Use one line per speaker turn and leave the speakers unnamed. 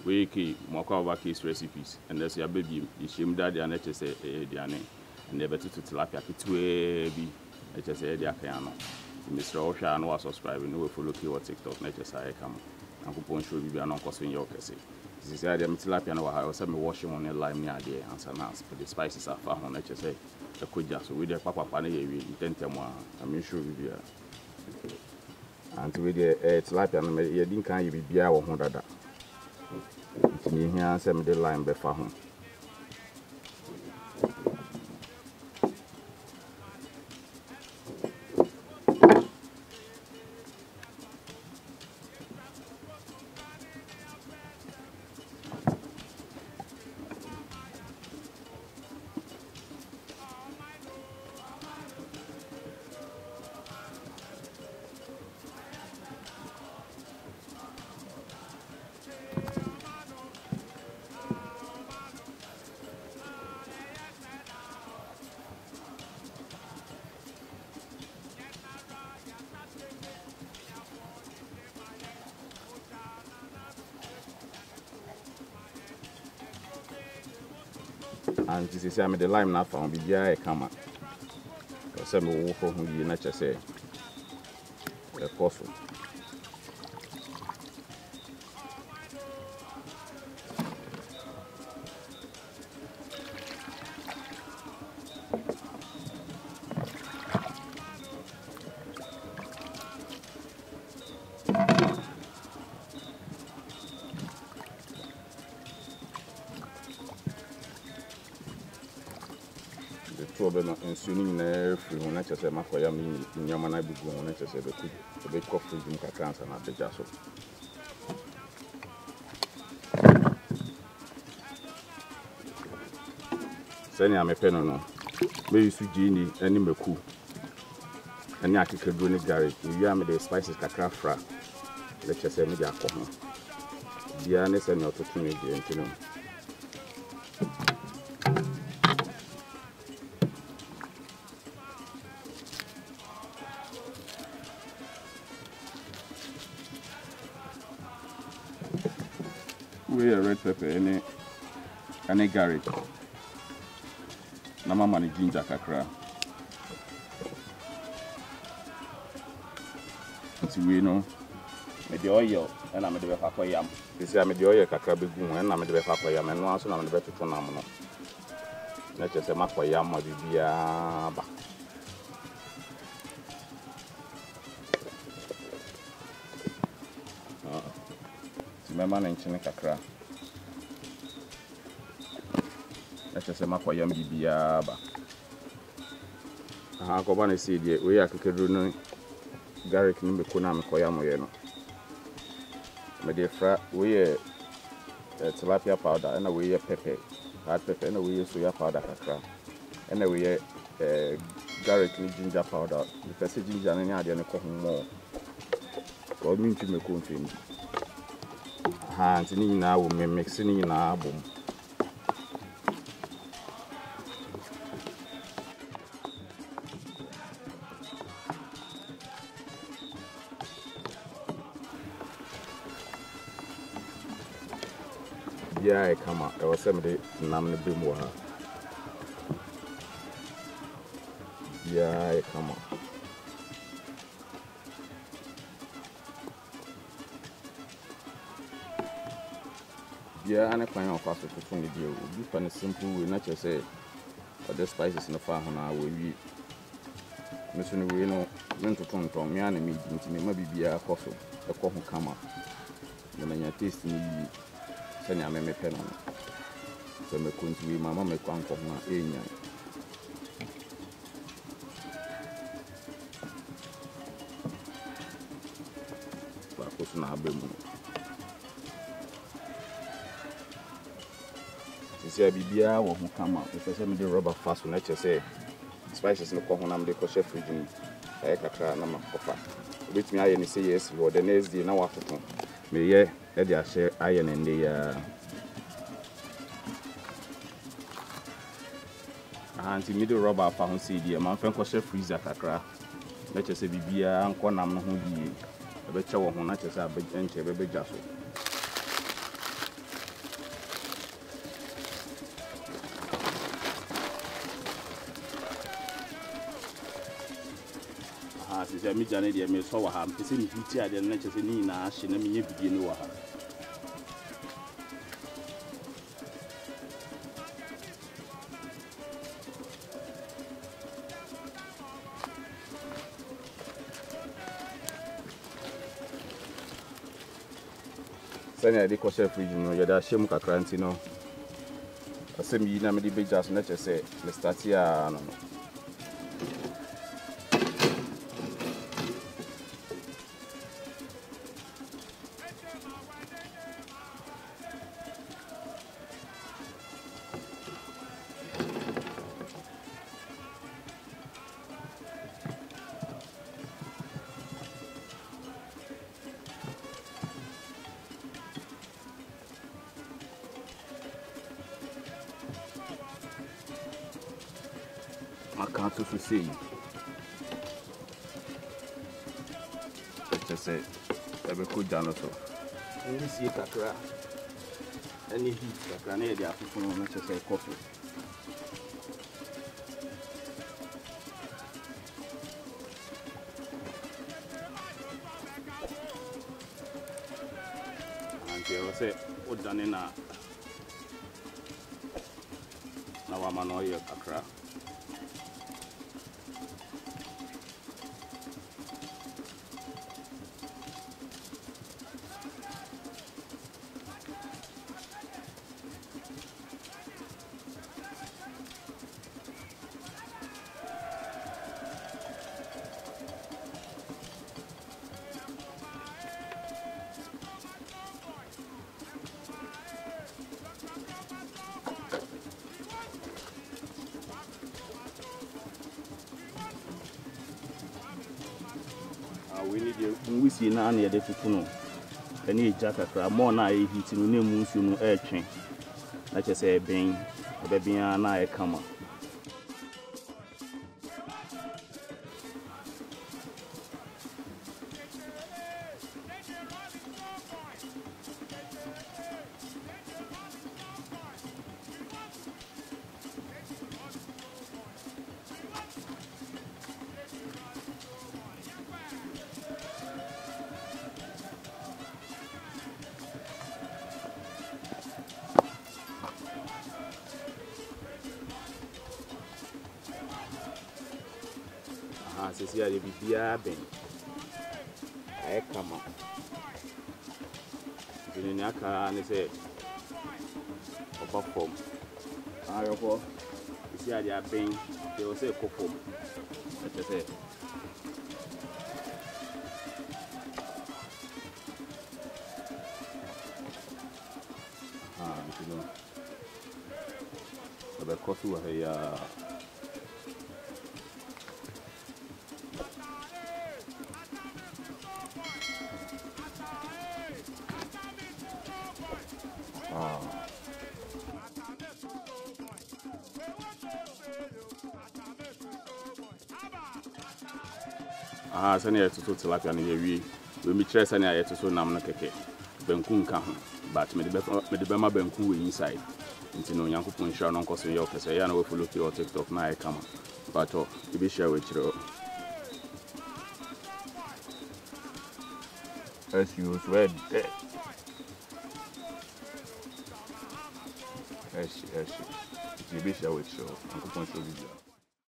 we key Mokawa case recipes, and there's your baby, the shame daddy and HSA, Diane, and never to Tilapia to be HSA, the AKAW. Mr. Osha, no subscribing, no follow your TikTok, HSA, come. Uncle Poncho will be an uncle in your case. This is the idea of Tilapia, and I was washing on a lime near the answer now, but the spices are far on HSA. The Kuja, so with the Papa Pani, we intend them. I'm sure we be. And with the Tilapia, you didn't kind of be our Honda. To me, here, send me the lime before home. And this is the lime now from the camera. Some wolf who you naturally say a fossil. And soon free when I just say Cocoyam in Yamana be going, I just said the big coffee in Catfish and abedru. Send me a pen, maybe Sujini, any Meku, and Yaki could do any garage. You have the spices Cacafra. Let's just say me the alcohol. The honest and your opportunity, you know. We are red pepper, any garlic. Na mama ni ginger kakra. Nti we no me the oil and I me the Cocoyam. This is me the oil kakra be gu and I me the Cocoyam and no aso na me the toto na mo no. Na che se Cocoyam ma bibia ba. Mema na nchini kakra. Let's say Cocoyam bibia ba. Aha ko ba na see die we akekedru no garlic ni meko na Cocoyam ye no. Me dey fra we tilapia powder and we pepper, hard pepper and we soya powder kakra. And we garlic ni ginger powder. The first ginger na nya ade ne ko ho. Ko mi nti meko mfini. Hands in now, mixing in abom. Yeah, I come up. I was somebody naming the more. Yeah, I come up. Yeah, and I find out fast to find the deal. We find a simple way, not just say, but the spices in the farm now will be. Mr. We know, went to turn from me and me, maybe be a coffee, a coffee come up. The man taste me, send a me pen on. So, my country, my mamma, come from my area. But I put on a abom. See, Bibia will come out. If I send me the rubber fast, when I just say spices in the coffin, I'm the kosher fridge. I can't number copper. Which me, I say yes, for the next day now after. May ye, let your share iron in the anti middle rubber found CD. A man from kosher freezer kakra. Let us say Bibia and Konam who be a better one, not as a big entry, a baby jasso. as is a midjane, dear, may so ham, the same beauty at the nature in Nash, and me begin with her. Sanya de kɔhyɛ fridge no yɛde ahyɛ mu kakra nti no asɛm yi na mede bɛgya so na kyerɛ sɛ me start ya no Makanto to see. Just say, I will cook down also. And you see kakra. Any heat, kakra, near the afternoon, let's just say coffee. And you say, what done in a now I'm an oil kakra. We need you see now near the Tuno. Any jacket, more now heat in the moon soon air chain. Like I say, being a baby and I come. Since you are the BB, I come up. In Yaka, and say, a form. I report, you see, they are paying, they will say, Cocoyam. Let us say, you know, the coffee here. Sani to tilapia na yewi we mi kire sani ayeto so nam na keke banku nka ho but me de be ma banku we inside nti no Nyankopon hira no nkoso ye okese ya na we follow ki o TikTok na e kama but e be share we kire as you read that yes e be share we kire Nyankopon so video